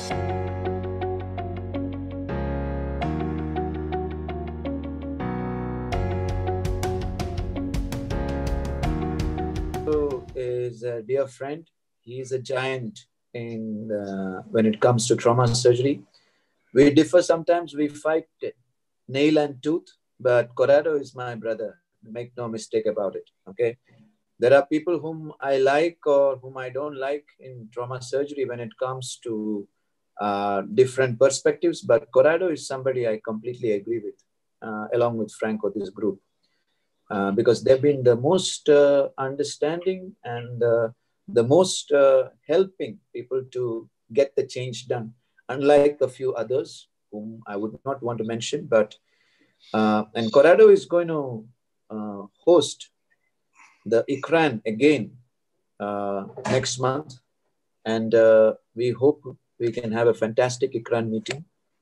Is a dear friend. He is a giant in when it comes to trauma surgery. We differ sometimes, we fight nail and tooth, but Corrado is my brother. Make no mistake about it, okay? There are people whom I like or whom I don't like in trauma surgery when it comes to different perspectives, but Corrado is somebody I completely agree with, along with Franco, this group. Because they've been the most understanding and the most helping people to get the change done, unlike a few others whom I would not want to mention. But and Corrado is going to host the ICRAN again next month, and we hope we can have a fantastic ICRAN meeting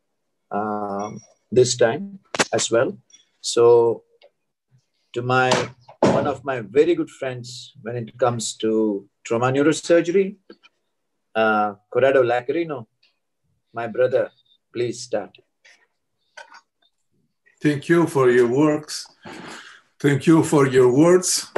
this time as well. So to one of my very good friends when it comes to trauma neurosurgery, Corrado Lacarino, my brother, please start. Thank you for your works. Thank you for your words.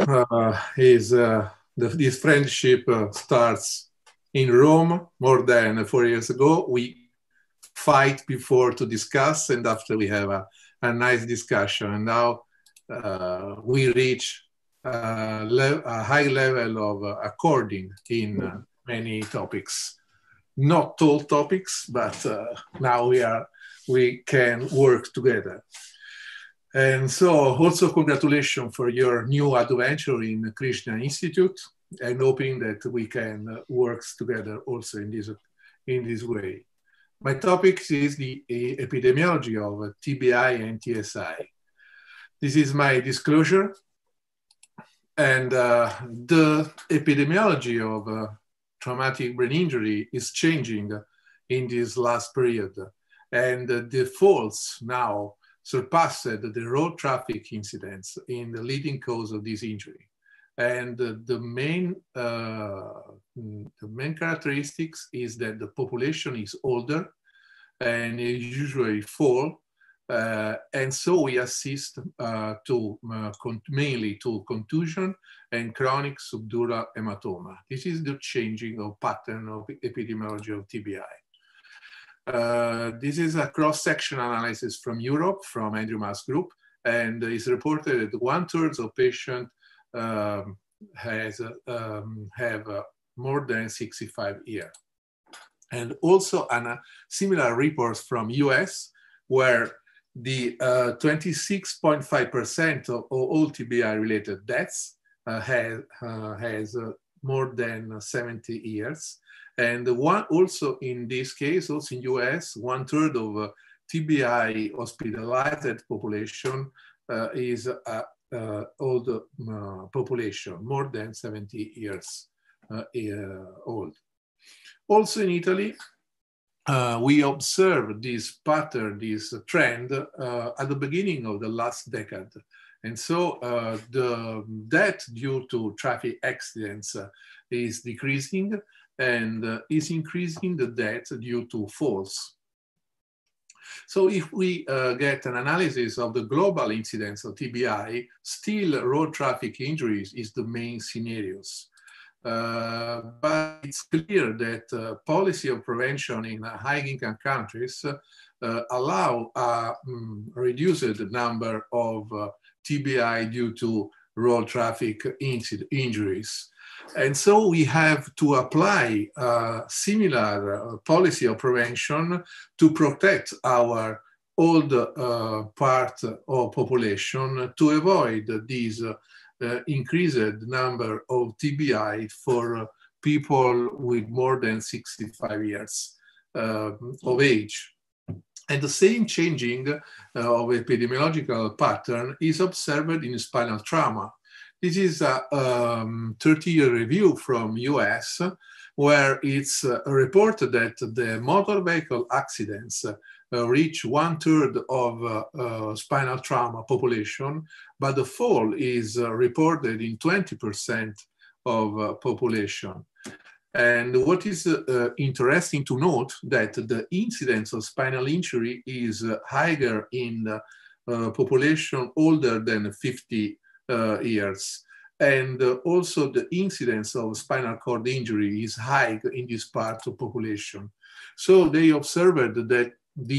This friendship starts in Rome more than 4 years ago. We fight before to discuss, and after we have a nice discussion. And now we reach a high level of according in many topics. Not all topics, but now we can work together. And so also congratulations for your new adventure in Krishna Institute, and hoping that we can work together also in this way. My topic is the epidemiology of TBI and TSI. This is my disclosure. And the epidemiology of traumatic brain injury is changing in this last period. And the falls now surpassed the road traffic incidents in the leading cause of this injury. And the main characteristics is that the population is older and usually fall. And so we assist mainly to contusion and chronic subdural hematoma. This is the changing of pattern of epidemiology of TBI. This is a cross-section analysis from Europe, from Andrew Mas group, and it's reported that 1/3 of patients have more than 65 years. And also a similar reports from US, where the 26.5% of all TBI-related deaths has more than 70 years. And also in this case, also in US, 1/3 of TBI hospitalized population is old population, more than 70 years old. Also in Italy, we observed this pattern, this trend at the beginning of the last decade. And so the death due to traffic accidents is decreasing, and is increasing the death due to falls. So if we get an analysis of the global incidence of TBI, still road traffic injuries is the main scenarios. But it's clear that policy of prevention in high-income countries allow a reduced number of TBI due to road traffic injuries. And so we have to apply a similar policy of prevention to protect our old part of population to avoid these increased number of TBI for people with more than 65 years of age. And the same changing of epidemiological pattern is observed in spinal trauma. This is a 30-year review from US, where it's reported that the motor vehicle accidents reach 1/3 of spinal trauma population, but the fall is reported in 20% of population. And what is interesting to note that the incidence of spinal injury is higher in the population older than 50 years. And also the incidence of spinal cord injury is high in this part of population. So they observed that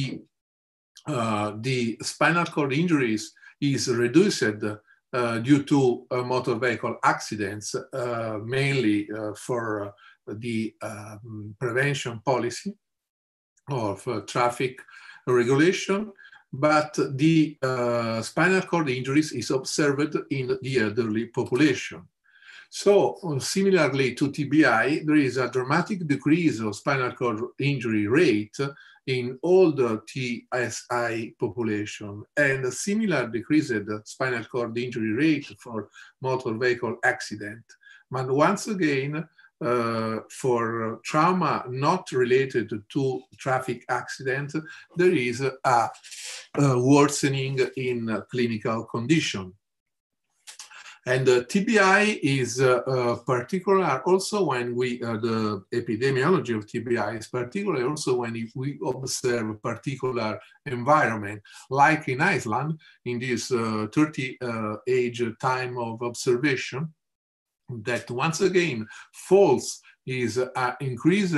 the spinal cord injuries is reduced due to motor vehicle accidents, mainly for the prevention policy of traffic regulation, but the spinal cord injuries is observed in the elderly population. So similarly to TBI, there is a dramatic decrease of spinal cord injury rate in all the TSI population, and a similar decreased spinal cord injury rate for motor vehicle accident. But once again, for trauma not related to traffic accident, there is a worsening in clinical condition. And TBI is particular also when the epidemiology of TBI is particular also when we observe a particular environment, like in Iceland, in this 30 age time of observation, that once again, falls is an increased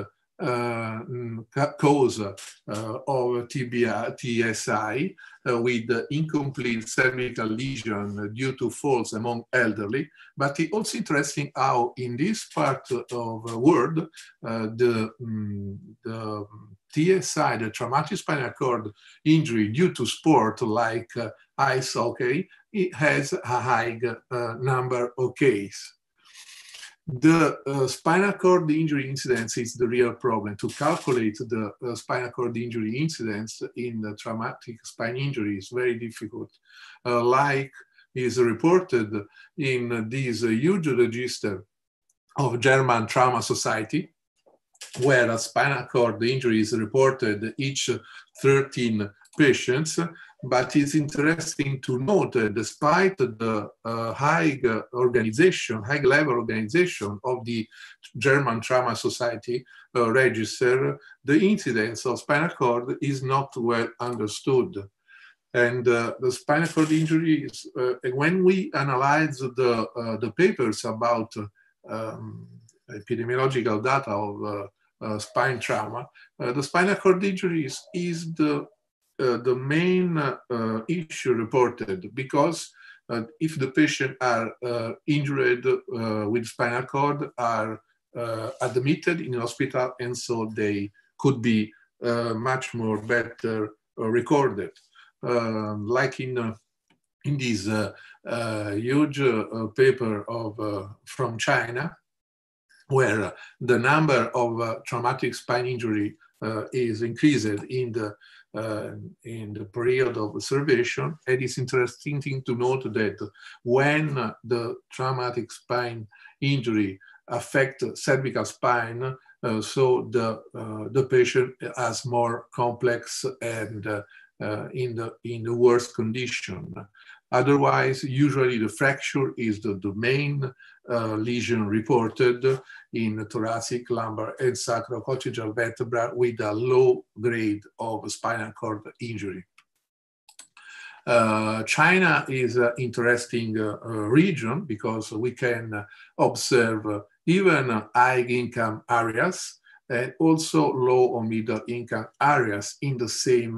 cause of TBI, TSI, with incomplete cervical lesion due to falls among elderly. But it's also interesting how in this part of the world, the TSI, the traumatic spinal cord injury due to sport like ice hockey, it has a high number of cases. The spinal cord injury incidence is the real problem. To calculate the spinal cord injury incidence in the traumatic spine injury is very difficult. Like is reported in this huge register of German Trauma Society, where a spinal cord injury is reported each 13 patients. But it's interesting to note that despite the high level organization of the German Trauma Society register, the incidence of spinal cord is not well understood. And the spinal cord injuries, when we analyze the papers about epidemiological data of spine trauma, the spinal cord injuries is the main issue reported, because if the patient are injured with spinal cord, are admitted in hospital, and so they could be much more better recorded. Like in this huge paper from China, where the number of traumatic spine injury is increased in the period of observation. And it's interesting to note that when the traumatic spine injury affects cervical spine, so the patient has more complex and in the worst condition. Otherwise, usually the fracture is the main lesion reported in thoracic, lumbar, and sacrococcygeal vertebra with a low grade of spinal cord injury. China is an interesting region because we can observe even high income areas and also low or middle income areas in the same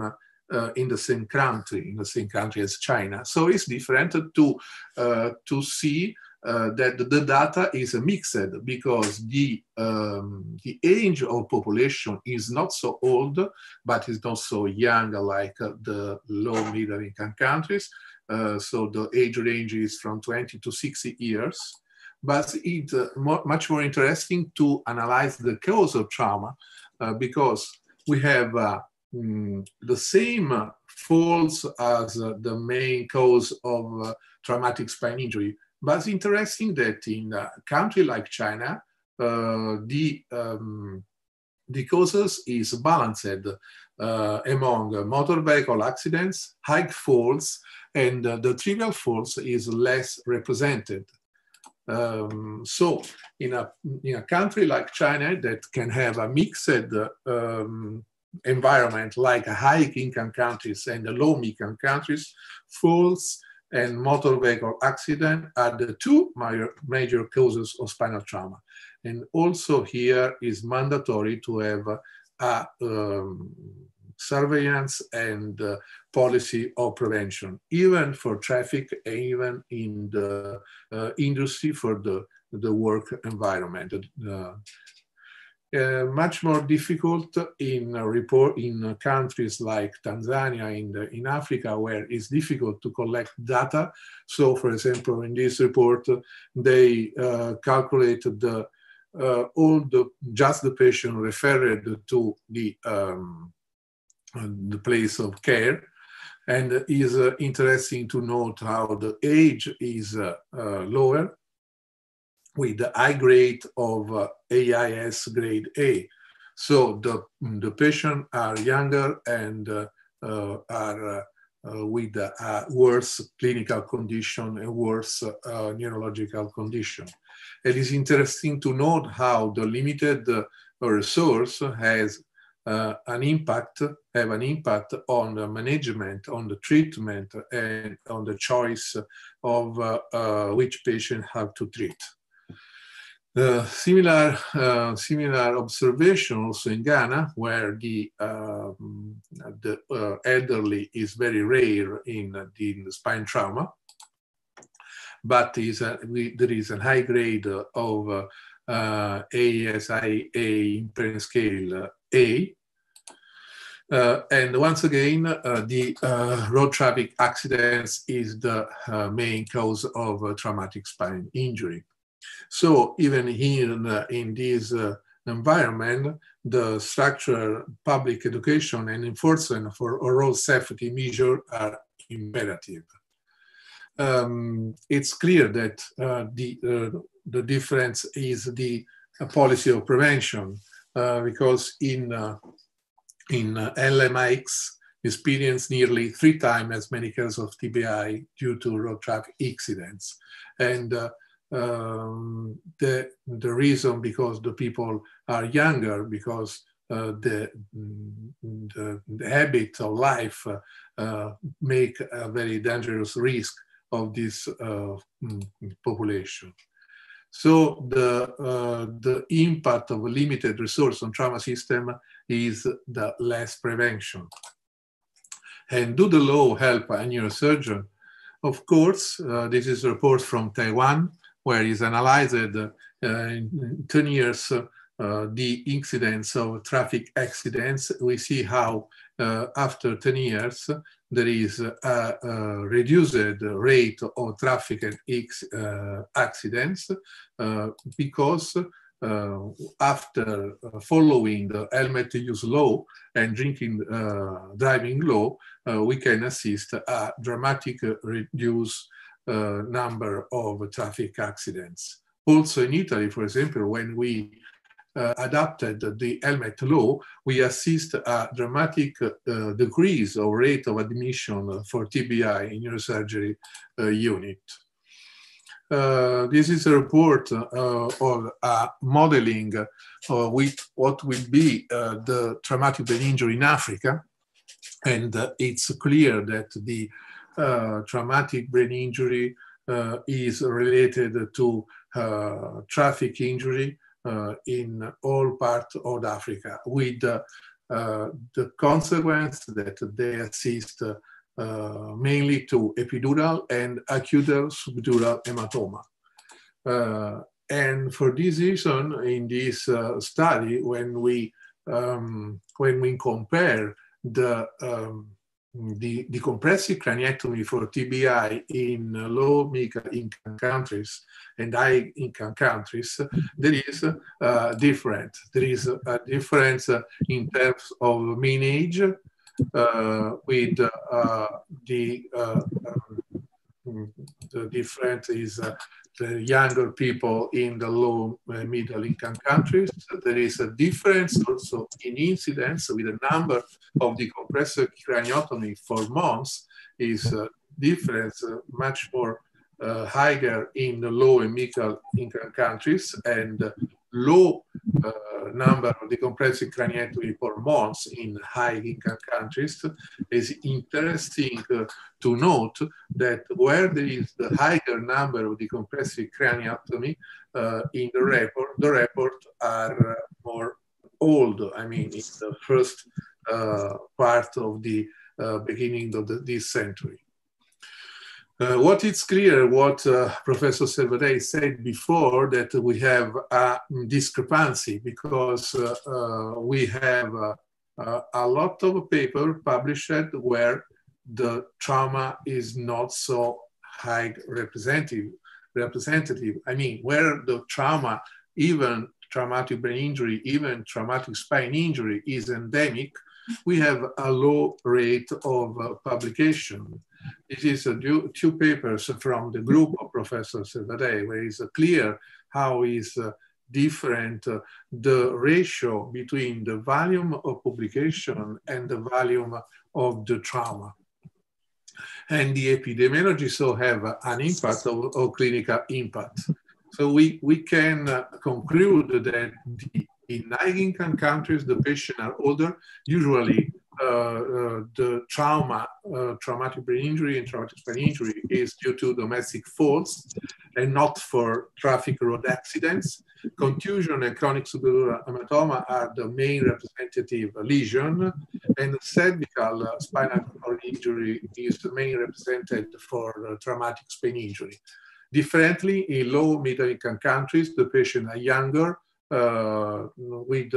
country as China. So it's different to see that the data is mixed, because the age of population is not so old, but it's not so young like the low middle income countries. So the age range is from 20 to 60 years. But it's much more interesting to analyze the cause of trauma, because we have the same falls as the main cause of traumatic spine injury. But it's interesting that in a country like China, the causes is balanced among motor vehicle accidents, high falls, and the trivial falls is less represented. So in a country like China that can have a mixed environment like high-income countries and the low-income countries, falls and motor vehicle accident are the two major causes of spinal trauma. And also here is mandatory to have a surveillance and policy of prevention, even for traffic, even in the industry for the work environment. Much more difficult in countries like Tanzania in Africa, where it's difficult to collect data. So, for example, in this report, they calculated just the patient referred to the place of care, and it is interesting to note how the age is lower, with the high grade of AIS grade A. So the patients are younger and are with a worse clinical condition and worse neurological condition. It is interesting to note how the limited resource has an impact on the management, on the treatment, and on the choice of which patient have to treat. Similar observation also in Ghana, where the elderly is very rare in the spine trauma, but there is a high grade of ASIA impairment scale A. And once again, the road traffic accidents is the main cause of traumatic spine injury. So even here in this environment, the structural public education and enforcement for road safety measures are imperative. It's clear that the difference is the policy of prevention, because in LMIX experience nearly 3 times as many cases of TBI due to road traffic accidents. And the reason, because the people are younger, because the habit of life make a very dangerous risk of this population. So the impact of a limited resource on trauma system is the less prevention. And do the law help a neurosurgeon? Of course, this is a report from Taiwan, where is analyzed in 10 years the incidence of traffic accidents. We see how after 10 years, there is a reduced rate of traffic accidents because after following the helmet use law and driving law, we can assist a dramatic reduce number of traffic accidents. Also in Italy, for example, when we adopted the helmet law, we assist a dramatic decrease of rate of admission for TBI in neurosurgery unit. This is a report of modeling with what will be the traumatic brain injury in Africa. And it's clear that the traumatic brain injury is related to traffic injury in all parts of Africa, with the consequence that they assist mainly to epidural and acute subdural hematoma. And for this reason, in this study, when we compare the compressive craniectomy for TBI in low-income countries and high-income countries, there is a difference. There is a difference in terms of mean age, with the difference is the younger people in the low middle income countries. There is a difference also in incidence, with the number of decompressive craniotomy for months is difference much more higher in the low and middle income countries, and low number of decompressive craniectomy per month in high income countries. It's interesting to note that where there is the higher number of decompressive craniotomy in the report are more old. I mean, it's the first part of the beginning of this century. What is clear, what Professor Servadei said before, that we have a discrepancy because we have a lot of paper published where the trauma is not so high representative. I mean, where the trauma, even traumatic brain injury, even traumatic spine injury is endemic, we have a low rate of publication. This is two papers from the group of Professor Servadei, where it's clear how is different the ratio between the volume of publication and the volume of the trauma. And the epidemiology so have an impact of clinical impact. So we can conclude that in high-income countries, the patients are older. Usually, the traumatic brain injury and traumatic spine injury is due to domestic faults and not for traffic road accidents. Contusion and chronic subdural hematoma are the main representative lesion, and cervical spinal cord injury is the main represented for traumatic spine injury. Differently, in low middle income countries, the patients are younger with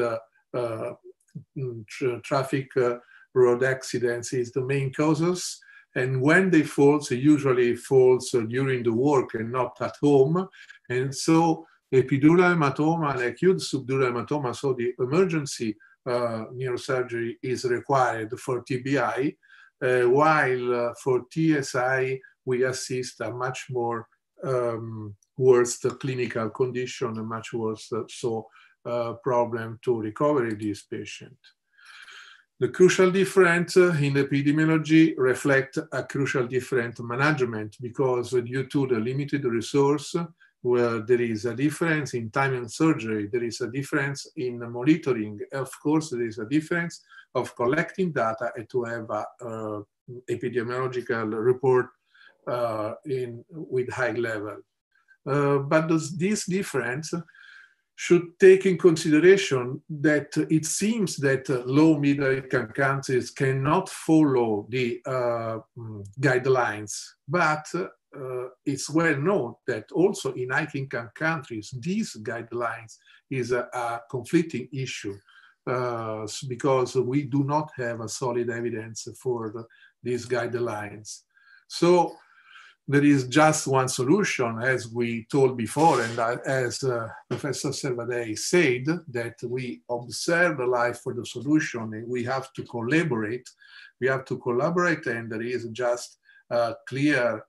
traffic road accidents is the main causes. And when they fall, they usually falls during the work and not at home. And so epidural hematoma and acute subdural hematoma, so the emergency neurosurgery is required for TBI, while for TSI, we assist a much more worse clinical condition, a much worse problem to recover this patient. The crucial difference in epidemiology reflect a crucial different management because due to the limited resource, where there is a difference in time and surgery, there is a difference in monitoring. Of course, there is a difference of collecting data and to have a epidemiological report with high level. But this difference should take in consideration that it seems that low middle income countries cannot follow the guidelines, but it's well known that also in high income countries, these guidelines is a conflicting issue because we do not have a solid evidence for these guidelines. So there is just one solution, as we told before, and as Professor Servadei said, that we observe the life for the solution and we have to collaborate. We have to collaborate, and there is just clear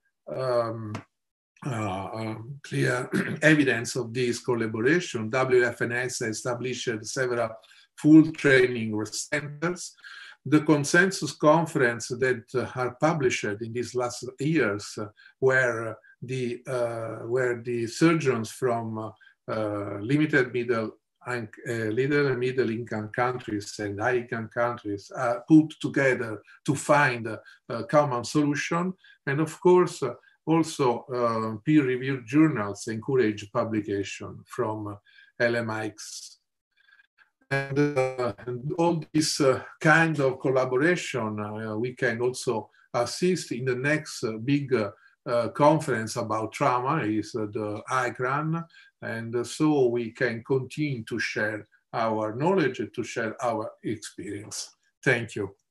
evidence of this collaboration. WFNS established several full training centers. The consensus conference that are published in these last years, where the surgeons from limited middle and middle income countries and high income countries are put together to find a common solution, and of course also peer-reviewed journals encourage publication from LMICs. And all this kind of collaboration, we can also assist in the next big conference about trauma, is the ICRAN, and so we can continue to share our knowledge, to share our experience. Thank you.